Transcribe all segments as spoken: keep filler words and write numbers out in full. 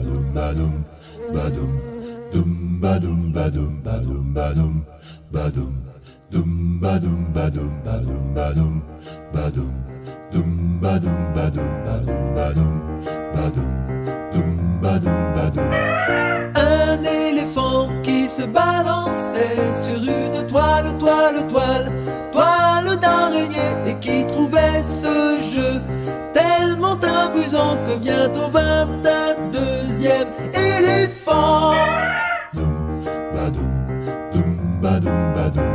badum badum badum dum badum badum badum badum badum dum badum badum badum badum badum dum badum badum badum badum badum dum badum badum. Un éléphant qui se balançait sur une toile, toile, toile, toile d'araignée, et qui trouvait ce jeu tellement amusant que bientôt vint un deuxième éléphant. Dum badum dum badum badum.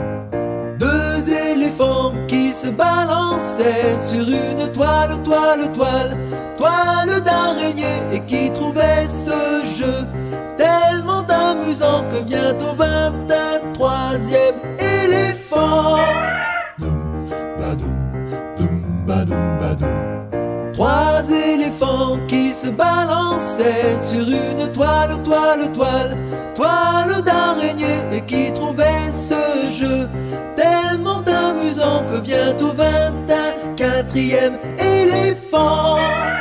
Deux éléphants qui se balançaient sur une toile, toile, toile, toile d'araignée, et qui trouvaient ce jeu tellement amusant que bientôt vint un troisième éléphant. Dum badum dum badum badum. Trois éléphants qui se balançaient sur une toile, toile, toile, toile d'araignée, et qui trouvaient ce jeu tellement amusant que bientôt vint un quatrième éléphant.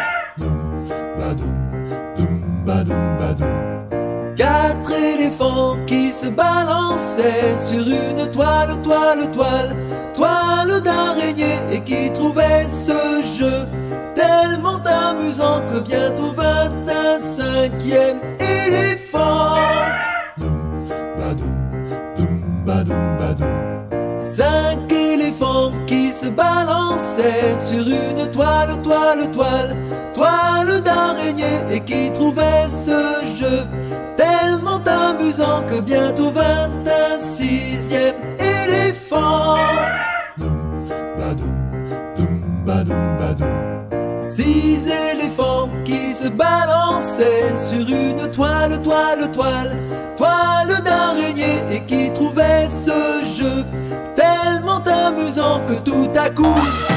Dum badum dum badum badum. Quatre éléphants qui se balançaient sur une toile, toile, toile, toile d'araignée, et qui trouvaient ce jeu tellement amusant que bientôt vint un cinquième éléphant. Dum badum dum badum badum. Cinq éléphants qui se balançaient sur une toile, toile, toile, toile d'araignée, et qui trouvaient ce jeu tellement amusant que bientôt vint un sixième éléphant. Dum badum dum badum badum. Six éléphants qui se balançaient sur une toile, toile, toile, toile d'araignée, et qui trouvaient ce jeu tellement amusant que tout à coup